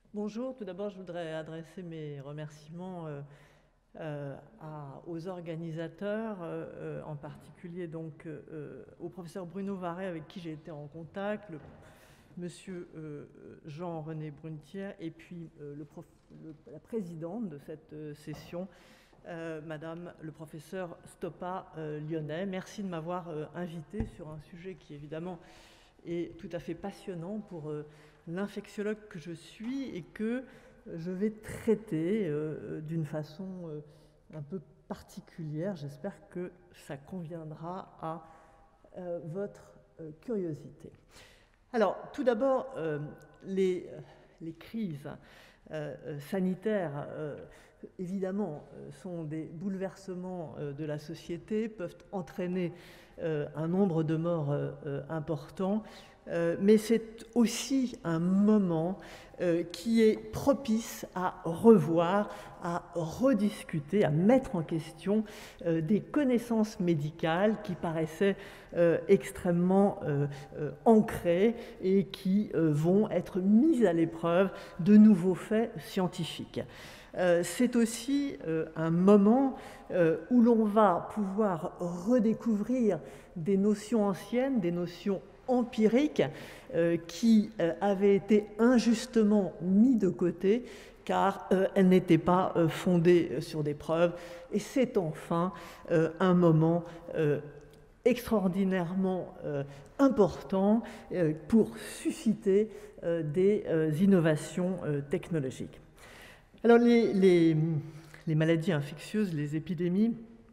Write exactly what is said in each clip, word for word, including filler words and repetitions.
Bonjour, tout d'abord je voudrais adresser mes remerciements euh, euh, à, aux organisateurs, euh, en particulier donc euh, au professeur Bruno Varret avec qui j'ai été en contact, le, monsieur euh, Jean-René Brunetière et puis euh, le prof, le, la présidente de cette euh, session, euh, madame le professeur Stoppa euh, Lyonnais. Merci de m'avoir euh, invité sur un sujet qui évidemment est tout à fait passionnant pour euh, l'infectiologue que je suis et que je vais traiter euh, d'une façon euh, un peu particulière. J'espère que ça conviendra à euh, votre euh, curiosité. Alors, tout d'abord, euh, les, les crises euh, sanitaires, euh, évidemment, sont des bouleversements euh, de la société, peuvent entraîner euh, un nombre de morts euh, important, euh, mais c'est aussi un moment euh, qui est propice à revoir, à rediscuter, à mettre en question euh, des connaissances médicales qui paraissaient euh, extrêmement euh, euh, ancrées et qui euh, vont être mises à l'épreuve de nouveaux faits scientifiques. Euh, c'est aussi euh, un moment euh, où l'on va pouvoir redécouvrir des notions anciennes, des notions empiriques euh, qui euh, avaient été injustement mis de côté car euh, elles n'étaient pas euh, fondées sur des preuves. Et c'est enfin euh, un moment euh, extraordinairement euh, important euh, pour susciter euh, des euh, innovations euh, technologiques. Alors les, les, les maladies infectieuses, les épidémies,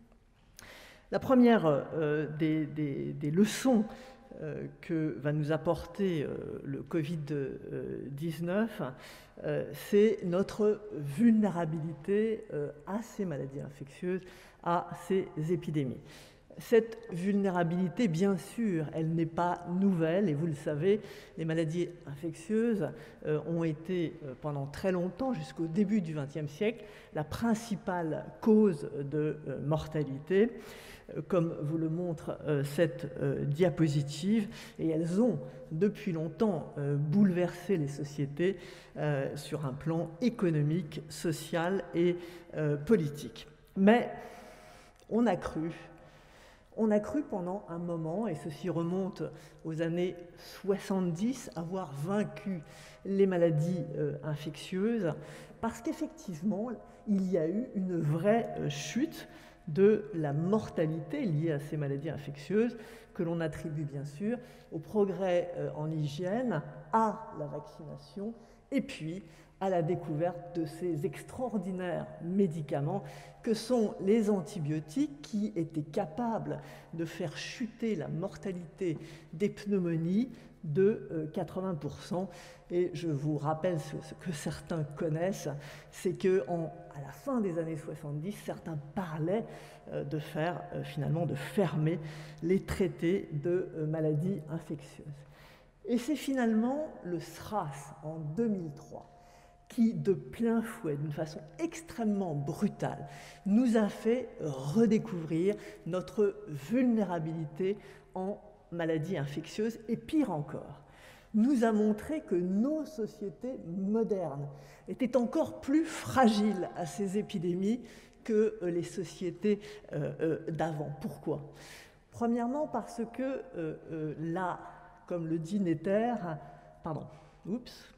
la première euh, des, des, des leçons euh, que va nous apporter euh, le Covid dix-neuf, euh, c'est notre vulnérabilité euh, à ces maladies infectieuses, à ces épidémies. Cette vulnérabilité, bien sûr, elle n'est pas nouvelle et vous le savez, les maladies infectieuses euh, ont été euh, pendant très longtemps, jusqu'au début du vingtième siècle, la principale cause de euh, mortalité, euh, comme vous le montre euh, cette euh, diapositive, et elles ont depuis longtemps euh, bouleversé les sociétés euh, sur un plan économique, social et euh, politique. Mais on a cru On a cru pendant un moment, et ceci remonte aux années soixante-dix, avoir vaincu les maladies euh, infectieuses, parce qu'effectivement, il y a eu une vraie euh, chute de la mortalité liée à ces maladies infectieuses, que l'on attribue bien sûr au progrès euh, en hygiène, à la vaccination, et puis à la découverte de ces extraordinaires médicaments que sont les antibiotiques qui étaient capables de faire chuter la mortalité des pneumonies de quatre-vingts pour cent. Et je vous rappelle ce que certains connaissent, c'est qu'à la fin des années soixante-dix, certains parlaient de faire, finalement, de fermer les traités de maladies infectieuses. Et c'est finalement le SRAS en deux mille trois qui, de plein fouet, d'une façon extrêmement brutale, nous a fait redécouvrir notre vulnérabilité en maladies infectieuses, et pire encore, nous a montré que nos sociétés modernes étaient encore plus fragiles à ces épidémies que les sociétés euh, euh, d'avant. Pourquoi ? Premièrement, parce que euh, euh, là, comme le dit Netter, pardon, oups,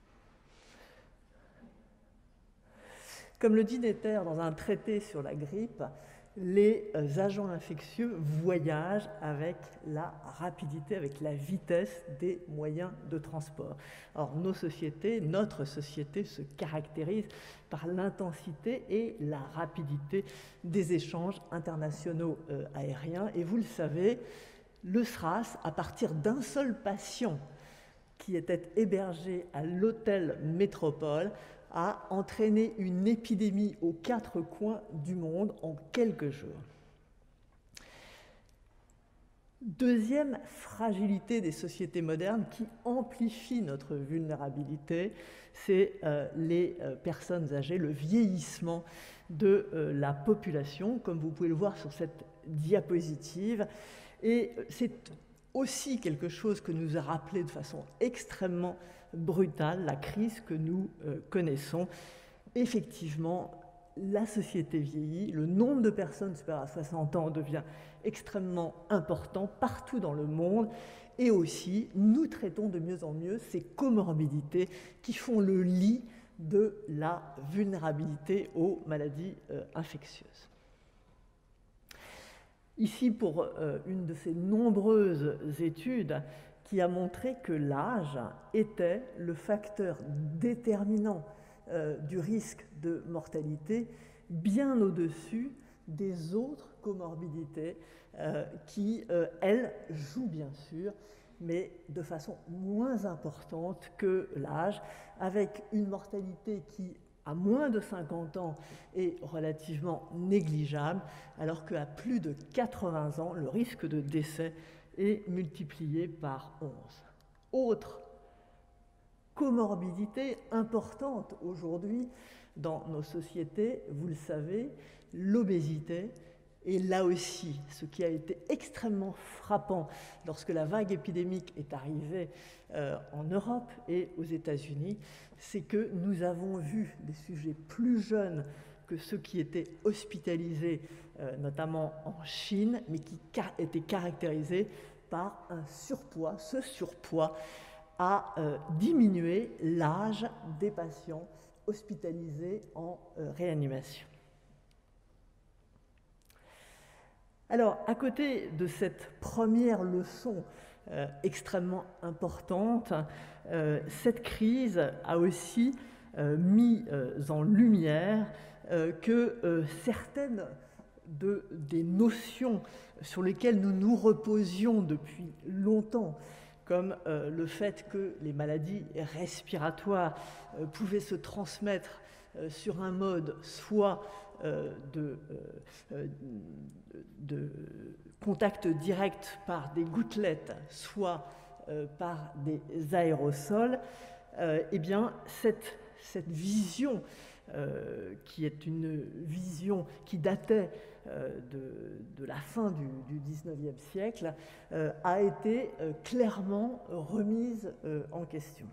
Comme le dit Netter dans un traité sur la grippe, les agents infectieux voyagent avec la rapidité, avec la vitesse des moyens de transport. Or, nos sociétés, notre société se caractérise par l'intensité et la rapidité des échanges internationaux euh, aériens. Et vous le savez, le SRAS, à partir d'un seul patient qui était hébergé à l'hôtel Métropole, a entraîné une épidémie aux quatre coins du monde en quelques jours. Deuxième fragilité des sociétés modernes qui amplifie notre vulnérabilité, c'est euh, les euh, personnes âgées, le vieillissement de euh, la population, comme vous pouvez le voir sur cette diapositive. Et c'est aussi quelque chose que nous a rappelé de façon extrêmement brutale la crise que nous euh, connaissons. Effectivement, la société vieillit, le nombre de personnes supérieures à soixante ans devient extrêmement important partout dans le monde, et aussi nous traitons de mieux en mieux ces comorbidités qui font le lit de la vulnérabilité aux maladies euh, infectieuses. Ici, pour euh, une de ces nombreuses études qui a montré que l'âge était le facteur déterminant euh, du risque de mortalité, bien au-dessus des autres comorbidités euh, qui, euh, elles, jouent bien sûr, mais de façon moins importante que l'âge, avec une mortalité qui, à moins de cinquante ans, est relativement négligeable, alors qu'à plus de quatre-vingts ans, le risque de décès est multiplié par onze. Autre comorbidité importante aujourd'hui dans nos sociétés, vous le savez, l'obésité. Et là aussi, ce qui a été extrêmement frappant lorsque la vague épidémique est arrivée euh, en Europe et aux États-Unis, c'est que nous avons vu des sujets plus jeunes que ceux qui étaient hospitalisés, euh, notamment en Chine, mais qui car- étaient caractérisés par un surpoids. Ce surpoids a euh, diminué l'âge des patients hospitalisés en euh, réanimation. Alors, à côté de cette première leçon euh, extrêmement importante, euh, cette crise a aussi euh, mis euh, en lumière euh, que euh, certaines de, des notions sur lesquelles nous nous reposions depuis longtemps, comme euh, le fait que les maladies respiratoires euh, pouvaient se transmettre euh, sur un mode soit euh, de, euh, de contact direct par des gouttelettes, soit euh, par des aérosols, euh, eh bien, cette, cette vision, euh, qui est une vision qui datait euh, de, de la fin du, du dix-neuvième siècle, euh, a été euh, clairement remise euh, en question.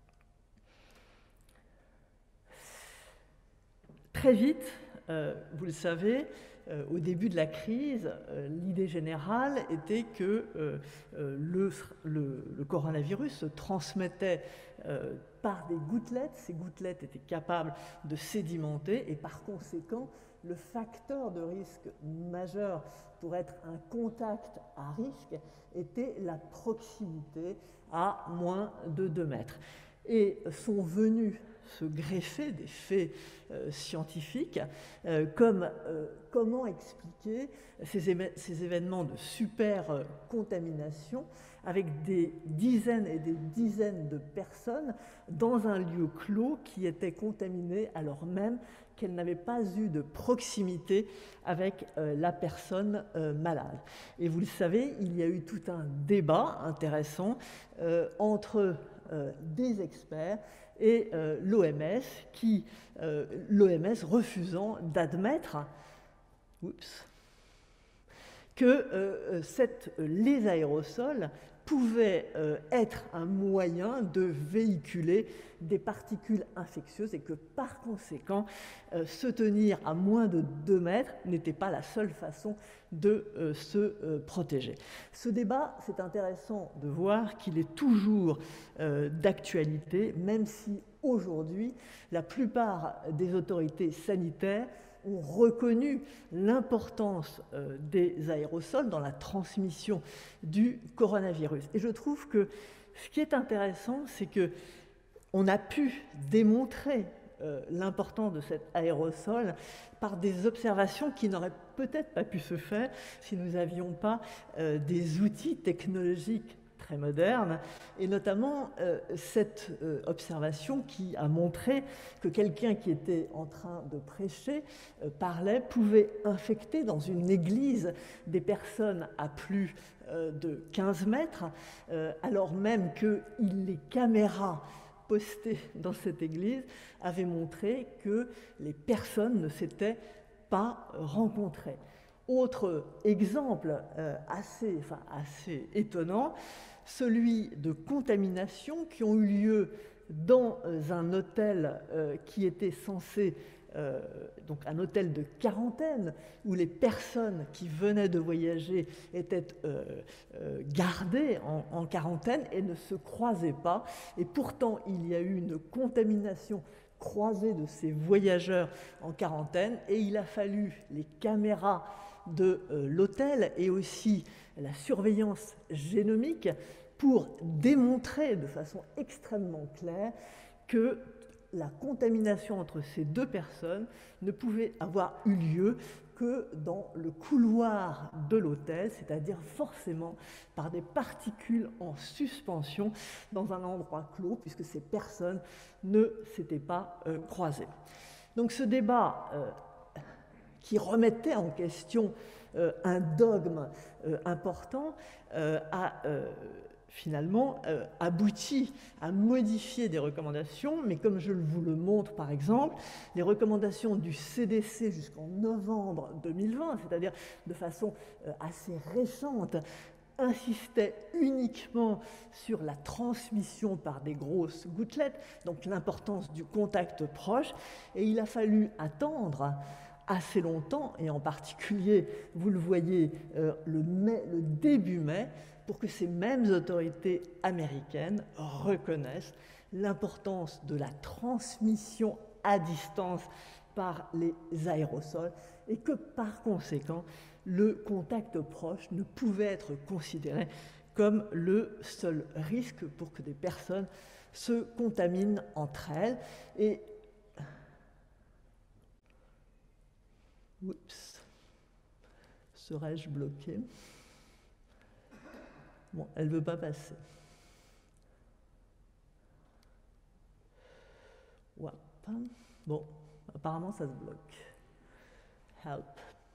Très vite, euh, vous le savez, Euh, au début de la crise, euh, l'idée générale était que euh, euh, le, le, le coronavirus se transmettait euh, par des gouttelettes. Ces gouttelettes étaient capables de sédimenter et par conséquent, le facteur de risque majeur pour être un contact à risque était la proximité à moins de deux mètres. Et sont venus se greffer des faits euh, scientifiques, euh, comme euh, comment expliquer ces, éve ces événements de super euh, contamination avec des dizaines et des dizaines de personnes dans un lieu clos qui était contaminé alors même qu'elle n'avait pas eu de proximité avec euh, la personne euh, malade. Et vous le savez, il y a eu tout un débat intéressant euh, entre euh, des experts et euh, l'O M S, qui, euh, l'O M S refusant d'admettre oups, que euh, cette, les aérosols pouvaient euh, être un moyen de véhiculer des particules infectieuses et que par conséquent, euh, se tenir à moins de deux mètres n'était pas la seule façon de euh, se euh, protéger. Ce débat, c'est intéressant de voir qu'il est toujours euh, d'actualité, même si aujourd'hui, la plupart des autorités sanitaires ont reconnu l'importance euh, des aérosols dans la transmission du coronavirus. Et je trouve que ce qui est intéressant, c'est que on a pu démontrer euh, l'importance de cet aérosol par des observations qui n'auraient peut-être pas pu se faire si nous n'avions pas euh, des outils technologiques très moderne, et notamment euh, cette euh, observation qui a montré que quelqu'un qui était en train de prêcher, euh, parlait, pouvait infecter dans une église des personnes à plus euh, de quinze mètres, euh, alors même que les caméras postées dans cette église avaient montré que les personnes ne s'étaient pas rencontrées. Autre exemple euh, assez, enfin, assez étonnant, celui de contaminations qui ont eu lieu dans un hôtel euh, qui était censé, euh, donc un hôtel de quarantaine, où les personnes qui venaient de voyager étaient euh, euh, gardées en, en quarantaine et ne se croisaient pas. Et pourtant, il y a eu une contamination croisée de ces voyageurs en quarantaine, et il a fallu les caméras de euh, l'hôtel et aussi la surveillance génomique pour démontrer de façon extrêmement claire que la contamination entre ces deux personnes ne pouvait avoir eu lieu que dans le couloir de l'hôtel, c'est-à-dire forcément par des particules en suspension dans un endroit clos, puisque ces personnes ne s'étaient pas euh, croisées. Donc ce débat euh, qui remettait en question euh, un dogme euh, important euh, a euh, finalement euh, abouti à modifier des recommandations, mais comme je vous le montre par exemple, les recommandations du C D C jusqu'en novembre deux mille vingt, c'est-à-dire de façon euh, assez récente, insistait uniquement sur la transmission par des grosses gouttelettes, donc l'importance du contact proche, et il a fallu attendre assez longtemps, et en particulier, vous le voyez, euh, le, mai, le début mai, pour que ces mêmes autorités américaines reconnaissent l'importance de la transmission à distance par les aérosols, et que par conséquent, le contact proche ne pouvait être considéré comme le seul risque pour que des personnes se contaminent entre elles. Et oups, serais-je bloqué? Bon, elle ne veut pas passer. Ouais. Bon, apparemment ça se bloque. Help.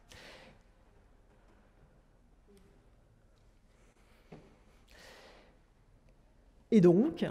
Et donc,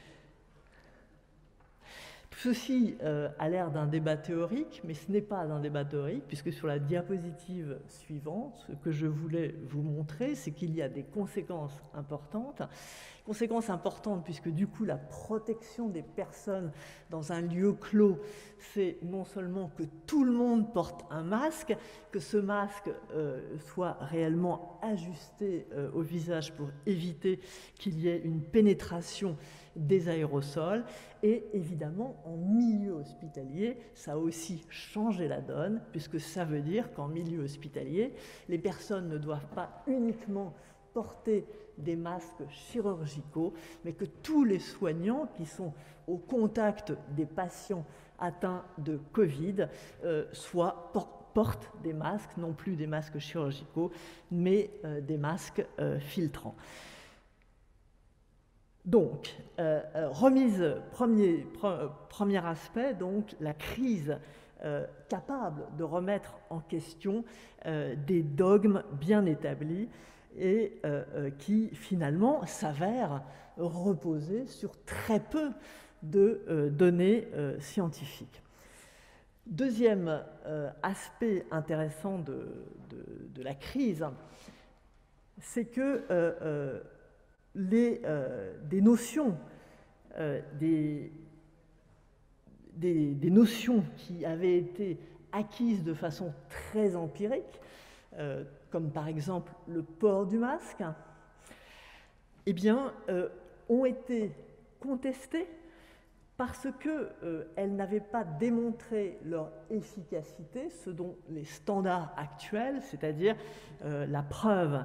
tout ceci euh, a l'air d'un débat théorique, mais ce n'est pas un débat théorique, puisque sur la diapositive suivante, ce que je voulais vous montrer, c'est qu'il y a des conséquences importantes. Conséquences importantes, puisque du coup, la protection des personnes dans un lieu clos, c'est non seulement que tout le monde porte un masque, que ce masque euh, soit réellement ajusté euh, au visage pour éviter qu'il y ait une pénétration des aérosols, et évidemment en milieu hospitalier, ça a aussi changé la donne, puisque ça veut dire qu'en milieu hospitalier, les personnes ne doivent pas uniquement porter des masques chirurgicaux, mais que tous les soignants qui sont au contact des patients atteints de Covid euh, soient portent des masques, non plus des masques chirurgicaux, mais euh, des masques euh, filtrants. Donc, euh, remise, premier, pre, premier aspect, donc la crise euh, capable de remettre en question euh, des dogmes bien établis et euh, euh, qui finalement s'avèrent reposer sur très peu de euh, données euh, scientifiques. Deuxième euh, aspect intéressant de, de, de la crise, c'est que euh, euh, Les, euh, des notions, euh, des, des, des notions qui avaient été acquises de façon très empirique, euh, comme par exemple le port du masque, eh bien, euh, ont été contestées parce qu'elles euh, n'avaient pas démontré leur efficacité, ce dont les standards actuels, c'est-à-dire euh, la preuve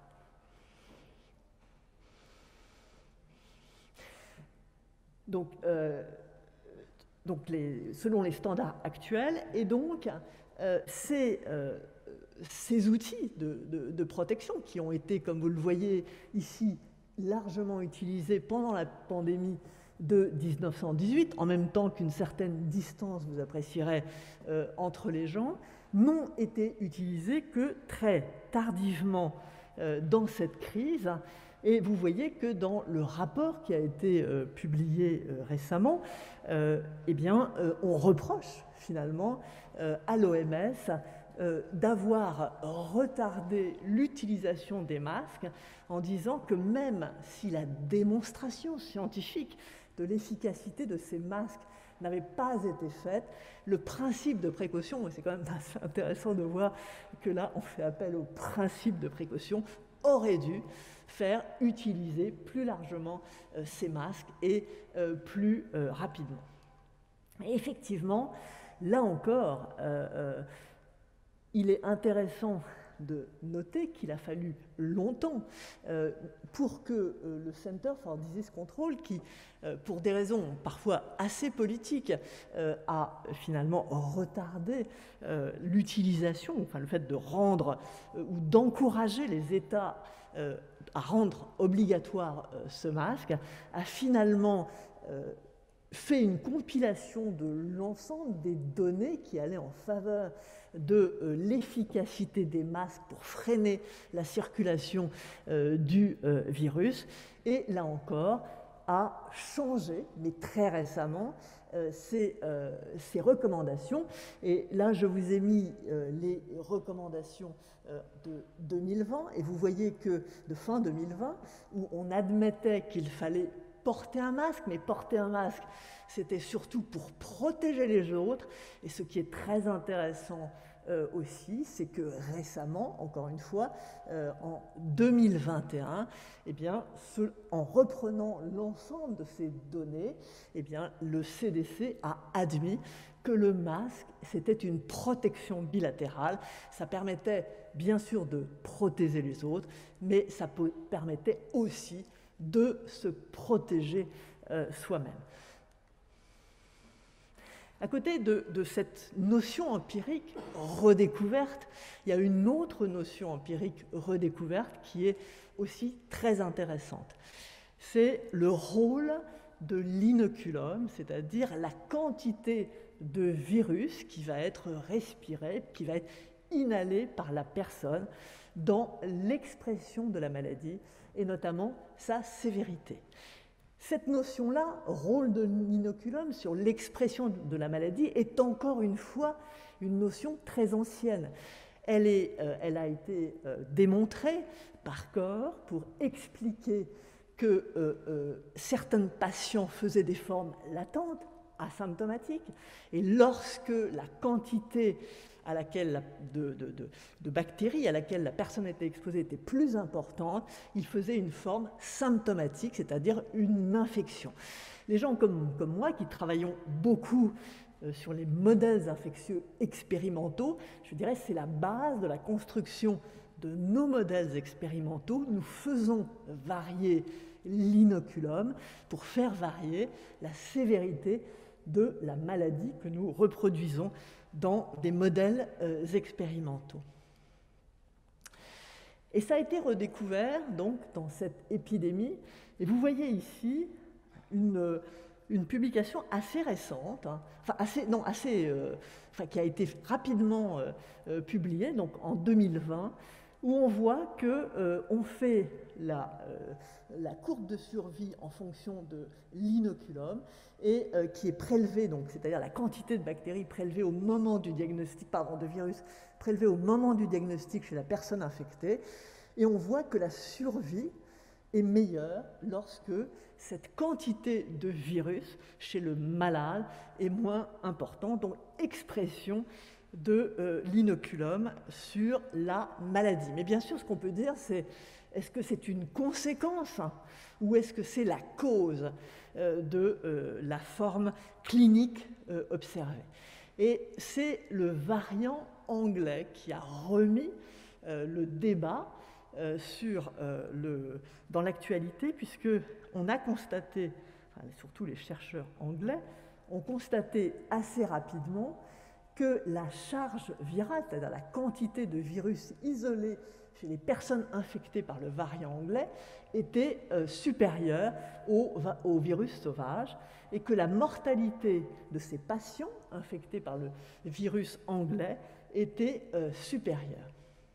Donc, euh, donc les, selon les standards actuels, et donc euh, ces, euh, ces outils de, de, de protection qui ont été, comme vous le voyez ici, largement utilisés pendant la pandémie de mille neuf cent dix-huit, en même temps qu'une certaine distance, vous apprécierez, euh, entre les gens, n'ont été utilisés que très tardivement euh, dans cette crise. Et vous voyez que dans le rapport qui a été euh, publié euh, récemment, euh, eh bien, euh, on reproche finalement euh, à l'O M S euh, d'avoir retardé l'utilisation des masques en disant que même si la démonstration scientifique de l'efficacité de ces masques n'avait pas été faite, le principe de précaution, et c'est quand même assez intéressant de voir que là on fait appel au principe de précaution, aurait dû faire utiliser plus largement euh, ces masques et euh, plus euh, rapidement. Et effectivement, là encore, euh, euh, il est intéressant de noter qu'il a fallu longtemps euh, pour que euh, le Center for Disease Control, qui, euh, pour des raisons parfois assez politiques, euh, a finalement retardé euh, l'utilisation, enfin le fait de rendre euh, ou d'encourager les États euh, à rendre obligatoire euh, ce masque, a finalement euh, fait une compilation de l'ensemble des données qui allaient en faveur de euh, l'efficacité des masques pour freiner la circulation euh, du euh, virus, et là encore a changé, mais très récemment, euh, ces, euh, ces recommandations. Et là, je vous ai mis euh, les recommandations euh, de deux mille vingt, et vous voyez que de fin deux mille vingt, où on admettait qu'il fallait porter un masque, mais porter un masque, c'était surtout pour protéger les autres. Et ce qui est très intéressant euh, aussi, c'est que récemment, encore une fois, euh, en deux mille vingt et un, eh bien, ce, en reprenant l'ensemble de ces données, eh bien, le C D C a admis que le masque, c'était une protection bilatérale. Ça permettait bien sûr de protéger les autres, mais ça permettait aussi de se protéger euh, soi-même. À côté de, de cette notion empirique redécouverte, il y a une autre notion empirique redécouverte qui est aussi très intéressante. C'est le rôle de l'inoculum, c'est-à-dire la quantité de virus qui va être respiré, qui va être inhalé par la personne dans l'expression de la maladie, et notamment sa sévérité. Cette notion-là, rôle de l'inoculum sur l'expression de la maladie, est encore une fois une notion très ancienne. Elle, est, euh, elle a été euh, démontrée par Kohr pour expliquer que euh, euh, certains patients faisaient des formes latentes, asymptomatiques, et lorsque la quantité à laquelle la, de, de, de, de bactéries à laquelle la personne était exposée était plus importante, il faisait une forme symptomatique, c'est-à-dire une infection. Les gens comme, comme moi, qui travaillons beaucoup euh, sur les modèles infectieux expérimentaux, je dirais que c'est la base de la construction de nos modèles expérimentaux. Nous faisons varier l'inoculum pour faire varier la sévérité de la maladie que nous reproduisons dans des modèles euh, expérimentaux. Et ça a été redécouvert donc dans cette épidémie. Et vous voyez ici une, une publication assez récente, hein, enfin assez, non, assez, euh, enfin, qui a été rapidement euh, euh, publiée, donc en deux mille vingt, où on voit qu'on euh, fait la, euh, la courbe de survie en fonction de l'inoculum, et euh, qui est prélevée, donc c'est-à-dire la quantité de bactéries prélevées au moment du diagnostic, pardon, de virus prélevées au moment du diagnostic chez la personne infectée, et on voit que la survie est meilleure lorsque cette quantité de virus chez le malade est moins importante, donc expression de euh, l'inoculum sur la maladie. Mais bien sûr, ce qu'on peut dire, c'est est-ce que c'est une conséquence, hein, ou est-ce que c'est la cause euh, de euh, la forme clinique euh, observée? Et c'est le variant anglais qui a remis euh, le débat euh, sur, euh, le, dans l'actualité, puisqu'on a constaté, enfin, surtout les chercheurs anglais, ont constaté assez rapidement que la charge virale, c'est-à-dire la quantité de virus isolés chez les personnes infectées par le variant anglais, était euh, supérieure au, au virus sauvage, et que la mortalité de ces patients infectés par le virus anglais était euh, supérieure.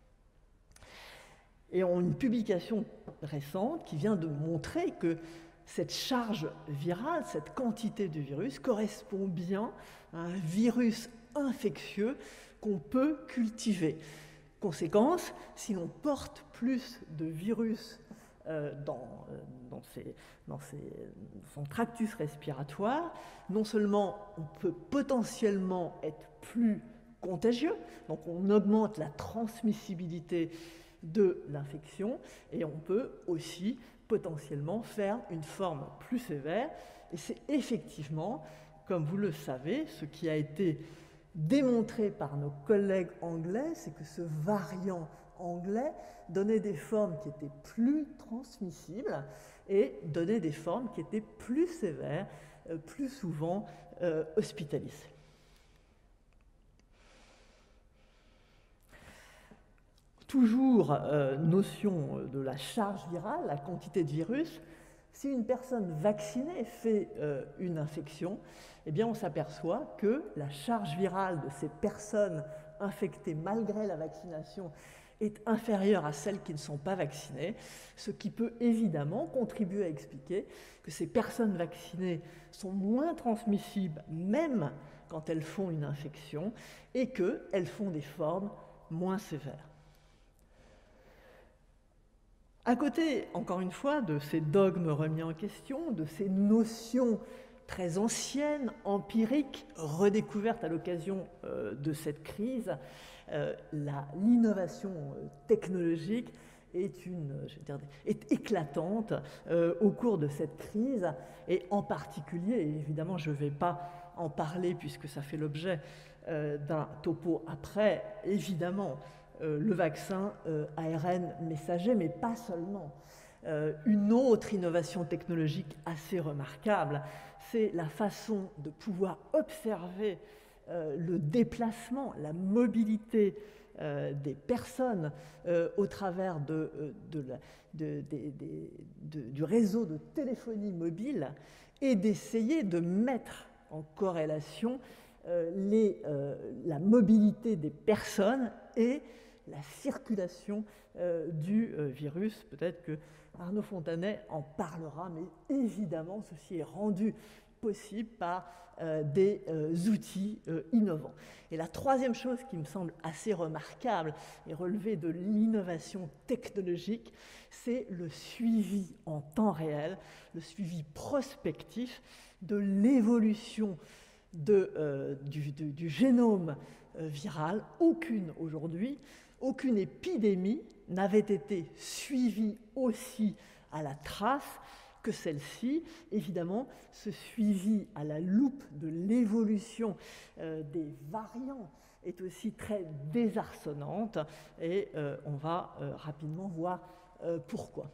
Et on a une publication récente qui vient de montrer que cette charge virale, cette quantité de virus, correspond bien à un virus infectieux qu'on peut cultiver. Conséquence, si l'on porte plus de virus euh, dans, euh, dans, ses, dans ses, son tractus respiratoire, non seulement on peut potentiellement être plus contagieux, donc on augmente la transmissibilité de l'infection, et on peut aussi potentiellement faire une forme plus sévère. Et c'est effectivement, comme vous le savez, ce qui a été démontré par nos collègues anglais, c'est que ce variant anglais donnait des formes qui étaient plus transmissibles et donnait des formes qui étaient plus sévères, euh, plus souvent euh, hospitalisées. Toujours euh, notion de la charge virale, la quantité de virus. Si une personne vaccinée fait euh, une infection, eh bien on s'aperçoit que la charge virale de ces personnes infectées malgré la vaccination est inférieure à celles qui ne sont pas vaccinées, ce qui peut évidemment contribuer à expliquer que ces personnes vaccinées sont moins transmissibles même quand elles font une infection et qu'elles font des formes moins sévères. À côté, encore une fois, de ces dogmes remis en question, de ces notions très anciennes, empiriques, redécouvertes à l'occasion euh, de cette crise, euh, la, l'innovation technologique est, une, je veux dire, est éclatante euh, au cours de cette crise, et en particulier, et évidemment je ne vais pas en parler puisque ça fait l'objet euh, d'un topo après, évidemment, Euh, le vaccin euh, A R N messager, mais pas seulement. Euh, une autre innovation technologique assez remarquable, c'est la façon de pouvoir observer euh, le déplacement, la mobilité euh, des personnes euh, au travers de, de la, de, de, de, de, du réseau de téléphonie mobile et d'essayer de mettre en corrélation euh, les, euh, la mobilité des personnes et la circulation euh, du euh, virus. Peut-être que Arnaud Fontanet en parlera, mais évidemment, ceci est rendu possible par euh, des euh, outils euh, innovants. Et la troisième chose qui me semble assez remarquable et relevée de l'innovation technologique, c'est le suivi en temps réel, le suivi prospectif de l'évolution de, euh, du, du, du génome euh, viral. Aucune aujourd'hui, aucune épidémie n'avait été suivie aussi à la trace que celle-ci. Évidemment, ce suivi à la loupe de l'évolution euh, des variants est aussi très désarçonnante, et euh, on va euh, rapidement voir euh, pourquoi.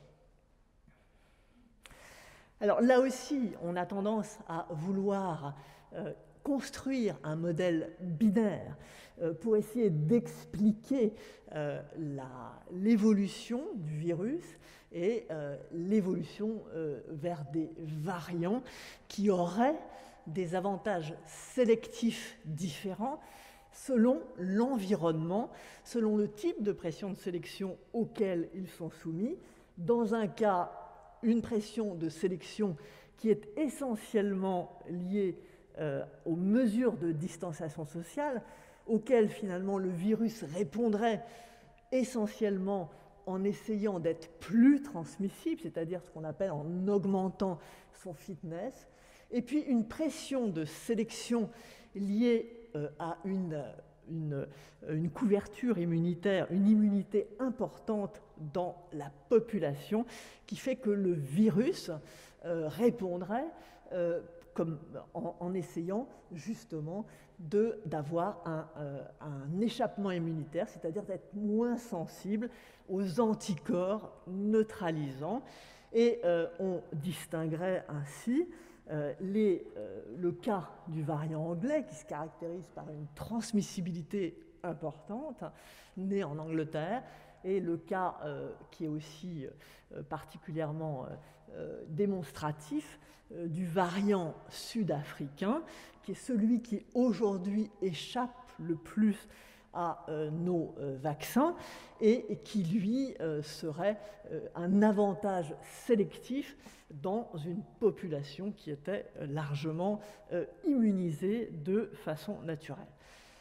Alors là aussi, on a tendance à vouloir euh, construire un modèle binaire euh, pour essayer d'expliquer euh, la, l'évolution du virus et euh, l'évolution euh, vers des variants qui auraient des avantages sélectifs différents selon l'environnement, selon le type de pression de sélection auquel ils sont soumis. Dans un cas, une pression de sélection qui est essentiellement liée euh, aux mesures de distanciation sociale, auxquelles finalement le virus répondrait essentiellement en essayant d'être plus transmissible, c'est-à-dire ce qu'on appelle en augmentant son fitness, et puis une pression de sélection liée euh, à une, une, une couverture immunitaire, une immunité importante dans la population, qui fait que le virus euh, répondrait euh, comme, en, en essayant justement de, d'avoir un, euh, un échappement immunitaire, c'est-à-dire d'être moins sensible aux anticorps neutralisants. Et euh, on distinguerait ainsi euh, les, euh, le cas du variant anglais, qui se caractérise par une transmissibilité importante, né en Angleterre, et le cas euh, qui est aussi euh, particulièrement euh, démonstratif euh, du variant sud-africain, qui est celui qui aujourd'hui échappe le plus à euh, nos euh, vaccins et, et qui, lui, euh, serait euh, un avantage sélectif dans une population qui était euh, largement euh, immunisée de façon naturelle.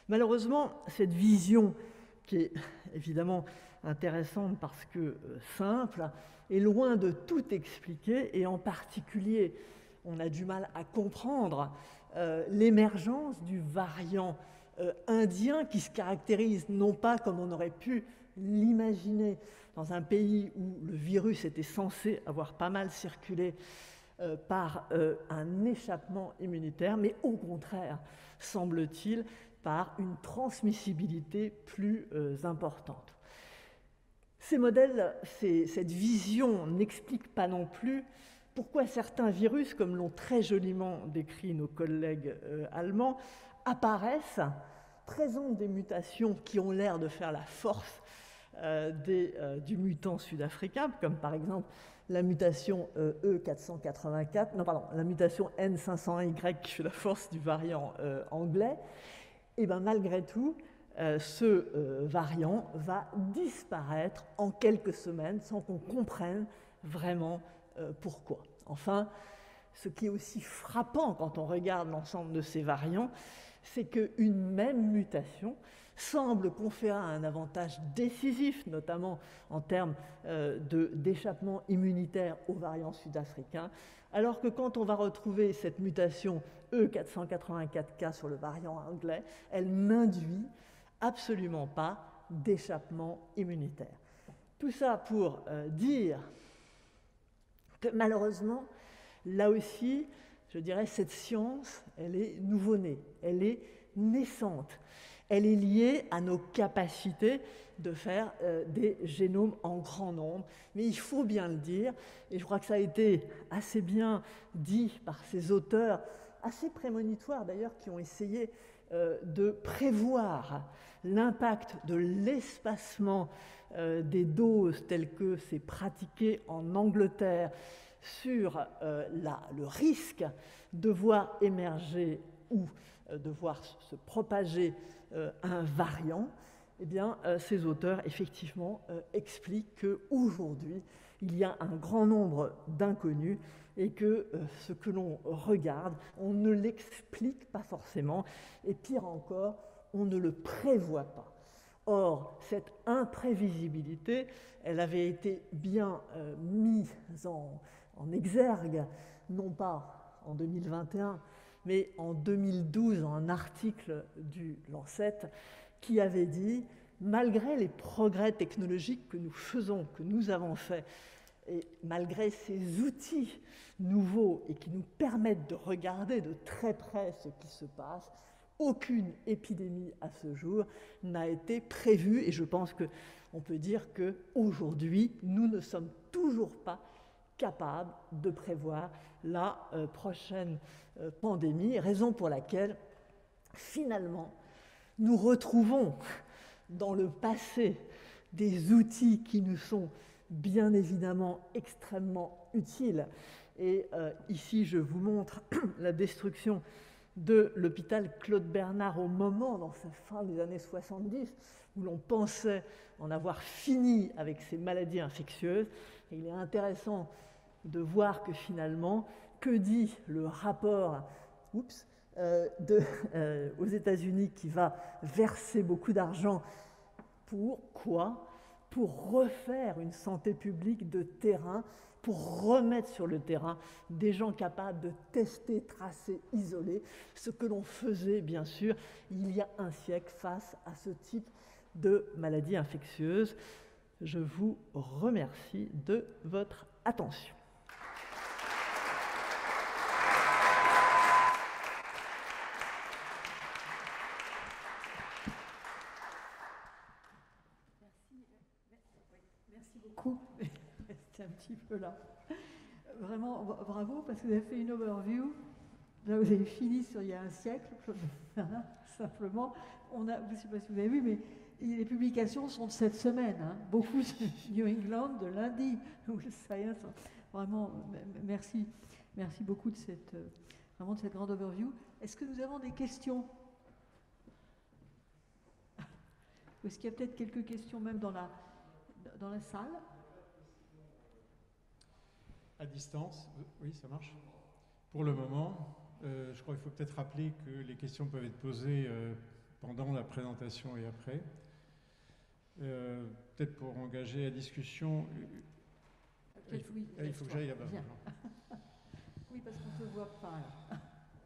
Malheureusement, cette vision, qui est évidemment intéressante parce que euh, simple, est loin de tout expliquer, et en particulier, on a du mal à comprendre euh, l'émergence du variant euh, indien qui se caractérise non pas comme on aurait pu l'imaginer dans un pays où le virus était censé avoir pas mal circulé euh, par euh, un échappement immunitaire, mais au contraire, semble-t-il, par une transmissibilité plus euh, importante. Ces modèles, ces, cette vision n'explique pas non plus pourquoi certains virus, comme l'ont très joliment décrit nos collègues euh, allemands, apparaissent, présentent des mutations qui ont l'air de faire la force euh, des, euh, du mutant sud-africain, comme par exemple la mutation euh, E quatre cent quatre-vingt-quatre, non pardon, la mutation N cinq cent un Y qui fait la force du variant euh, anglais. Et bien malgré tout, euh, ce euh, variant va disparaître en quelques semaines sans qu'on comprenne vraiment euh, pourquoi. Enfin, ce qui est aussi frappant quand on regarde l'ensemble de ces variants, c'est qu'une même mutation semble conférer un avantage décisif, notamment en termes euh, de, d'échappement immunitaire aux variants sud-africains, alors que quand on va retrouver cette mutation E quatre cent quatre-vingt-quatre K sur le variant anglais, elle n'induit absolument pas d'échappement immunitaire. Tout ça pour euh, dire que malheureusement, là aussi, je dirais, cette science, elle est nouveau-née, elle est naissante. Elle est liée à nos capacités de faire euh, des génomes en grand nombre. Mais il faut bien le dire, et je crois que ça a été assez bien dit par ces auteurs, assez prémonitoires d'ailleurs, qui ont essayé euh, de prévoir l'impact de l'espacement euh, des doses telles que c'est pratiqué en Angleterre sur euh, la, le risque de voir émerger ou euh, de voir se propager euh, un variant. Eh bien, euh, ces auteurs, effectivement, euh, expliquent qu'aujourd'hui, il y a un grand nombre d'inconnus et que euh, ce que l'on regarde, on ne l'explique pas forcément, et pire encore, on ne le prévoit pas. Or, cette imprévisibilité, elle avait été bien euh, mise en, en exergue, non pas en deux mille vingt et un, mais en deux mille douze, dans un article du Lancet, qui avait dit, malgré les progrès technologiques que nous faisons, que nous avons faits, et malgré ces outils nouveaux et qui nous permettent de regarder de très près ce qui se passe, aucune épidémie à ce jour n'a été prévue, et je pense qu'on peut dire qu'aujourd'hui, nous ne sommes toujours pas capables de prévoir la euh, prochaine euh, pandémie, raison pour laquelle, finalement, nous retrouvons dans le passé des outils qui nous sont bien évidemment extrêmement utiles. Et euh, ici, je vous montre la destruction de l'hôpital Claude Bernard au moment, dans sa fin des années soixante-dix, où l'on pensait en avoir fini avec ces maladies infectieuses. Et il est intéressant de voir que finalement, que dit le rapport oups, euh, de, euh, aux États-Unis qui va verser beaucoup d'argent pour quoi? Pour refaire une santé publique de terrain, pour remettre sur le terrain des gens capables de tester, tracer, isoler, ce que l'on faisait bien sûr il y a un siècle face à ce type de maladie infectieuse. Je vous remercie de votre attention. Merci beaucoup. C'était un petit peu là. Vraiment, bravo, parce que vous avez fait une overview. Là, vous avez fini sur il y a un siècle. Simplement, on a, je ne sais pas si vous avez vu, mais les publications sont de cette semaine. Hein. Beaucoup de New England, de lundi, où le Science. Vraiment, merci. Merci beaucoup de cette, vraiment de cette grande overview. Est-ce que nous avons des questions? Est-ce qu'il y a peut-être quelques questions même dans la, dans la salle? À distance, oui, ça marche. Pour le moment, euh, je crois qu'il faut peut-être rappeler que les questions peuvent être posées euh, pendant la présentation et après. Euh, Peut-être pour engager la discussion. Oui, oui, il faut que j'aille là-bas. Oui, parce qu'on ne te voit pas là.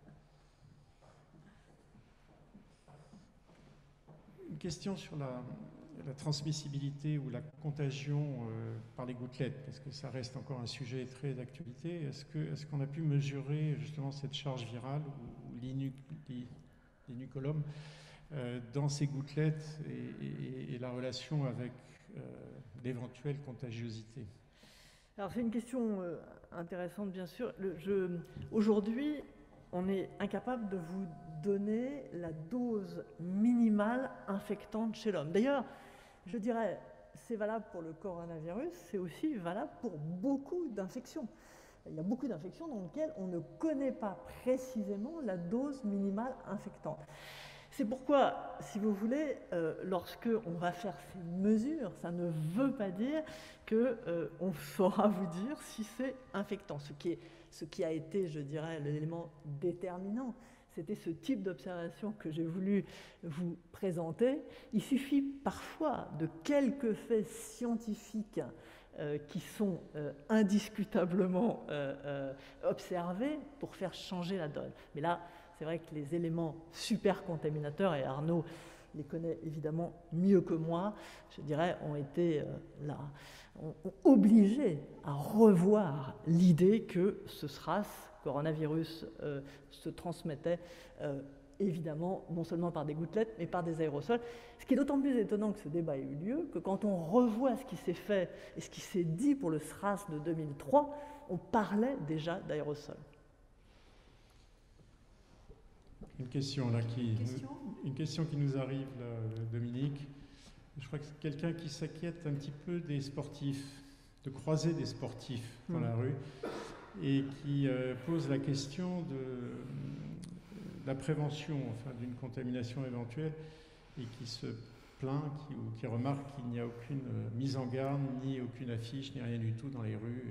Une question sur la, la transmissibilité ou la contagion euh, par les gouttelettes, parce que ça reste encore un sujet très d'actualité. Est-ce que, est-ce qu'on a pu mesurer justement cette charge virale ou, ou l'inu, l'inucolum euh, dans ces gouttelettes et, et, et la relation avec euh, l'éventuelle contagiosité? Alors c'est une question euh, intéressante, bien sûr. Le, je, aujourd'hui, on est incapable de vous donner la dose minimale infectante chez l'homme. D'ailleurs, je dirais, c'est valable pour le coronavirus, c'est aussi valable pour beaucoup d'infections. Il y a beaucoup d'infections dans lesquelles on ne connaît pas précisément la dose minimale infectante. C'est pourquoi, si vous voulez, euh, lorsque on va faire ces mesures, ça ne veut pas dire qu'on euh, saura vous dire si c'est infectant. Ce qui, est, ce qui a été, je dirais, l'élément déterminant, c'était ce type d'observation que j'ai voulu vous présenter. Il suffit parfois de quelques faits scientifiques euh, qui sont euh, indiscutablement euh, euh, observés pour faire changer la donne. Mais là, c'est vrai que les éléments super contaminateurs, et Arnaud les connaît évidemment mieux que moi, je dirais, ont été euh, là, ont, ont obligé à revoir l'idée que ce SRAS, coronavirus, euh, se transmettait euh, évidemment non seulement par des gouttelettes, mais par des aérosols. Ce qui est d'autant plus étonnant que ce débat ait eu lieu, que quand on revoit ce qui s'est fait et ce qui s'est dit pour le SRAS de deux mille trois, on parlait déjà d'aérosols. Une question là qui, question une question qui nous arrive là, Dominique. Je crois que c'est quelqu'un qui s'inquiète un petit peu des sportifs, de croiser des sportifs dans mmh. la rue, et qui euh, pose la question de euh, la prévention, enfin d'une contamination éventuelle, et qui se plaint, qui, ou qui remarque qu'il n'y a aucune euh, mise en garde, ni aucune affiche, ni rien du tout dans les rues.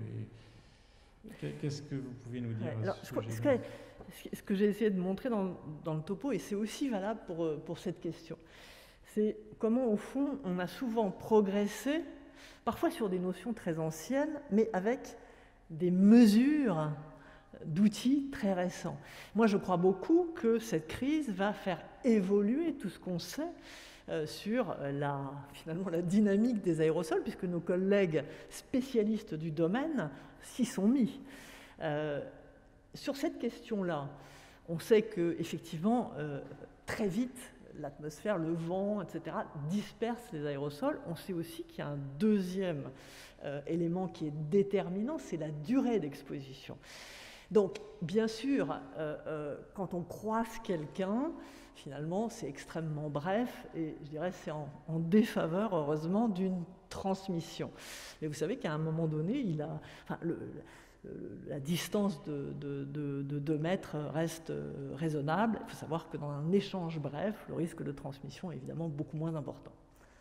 Et qu'est-ce que vous pouvez nous dire ouais, à alors, ce ce, sujet que, ce que j'ai essayé de montrer dans, dans le topo, et c'est aussi valable pour, pour cette question, c'est comment, au fond, on a souvent progressé, parfois sur des notions très anciennes, mais avec des mesures d'outils très récents. Moi, je crois beaucoup que cette crise va faire évoluer tout ce qu'on sait euh, sur la, finalement, la dynamique des aérosols, puisque nos collègues spécialistes du domaine s'y sont mis. Euh, sur cette question-là, on sait qu'effectivement, euh, très vite, l'atmosphère, le vent, et cetera, dispersent les aérosols. On sait aussi qu'il y a un deuxième euh, élément qui est déterminant, c'est la durée d'exposition. Donc, bien sûr, euh, euh, quand on croise quelqu'un, finalement, c'est extrêmement bref, et je dirais c'est en, en défaveur, heureusement, d'une transmission. Mais vous savez qu'à un moment donné, il a, enfin, le, le, la distance de, de, de, de deux mètres reste raisonnable. Il faut savoir que dans un échange bref, le risque de transmission est évidemment beaucoup moins important.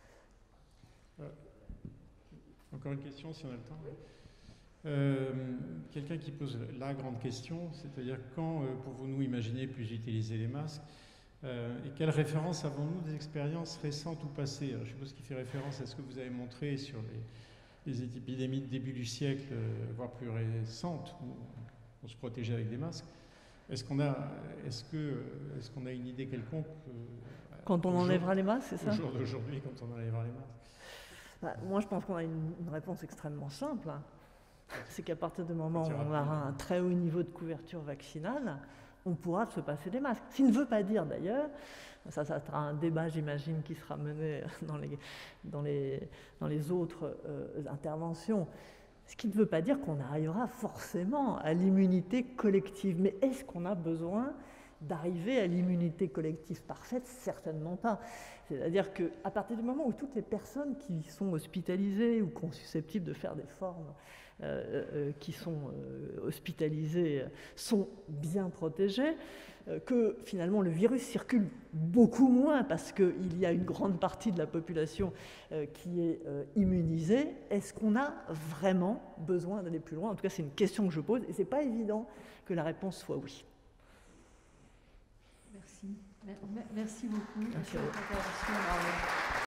Euh, encore une question, si on a le temps. Euh, quelqu'un qui pose la grande question, c'est-à-dire quand euh, pouvons-nous imaginer plus utiliser les masques euh, et quelles références avons-nous des expériences récentes ou passées? Alors, je suppose qu'il fait référence à ce que vous avez montré sur les, les épidémies de début du siècle, euh, voire plus récentes, où on se protégeait avec des masques. Est-ce qu'on a, est-ce que, est-ce qu'on a une idée quelconque euh, quand on enlèvera les masques, c'est ça? Au jour d'aujourd'hui, quand on enlèvera les masques. Bah, moi, je pense qu'on a une, une réponse extrêmement simple. Hein. C'est qu'à partir du moment où on aura un très haut niveau de couverture vaccinale, on pourra se passer des masques. Ce qui ne veut pas dire d'ailleurs, ça, ça sera un débat, j'imagine, qui sera mené dans les, dans les, dans les autres euh, interventions, ce qui ne veut pas dire qu'on arrivera forcément à l'immunité collective. Mais est-ce qu'on a besoin d'arriver à l'immunité collective parfaite? Certainement pas. C'est-à-dire qu'à partir du moment où toutes les personnes qui sont hospitalisées ou qui sont susceptibles de faire des formes Euh, euh, qui sont euh, hospitalisés sont bien protégés, euh, que finalement le virus circule beaucoup moins parce qu'il y a une grande partie de la population euh, qui est euh, immunisée, est-ce qu'on a vraiment besoin d'aller plus loin? En tout cas, c'est une question que je pose et ce n'est pas évident que la réponse soit oui. Merci. Merci beaucoup. Merci à vous. Merci.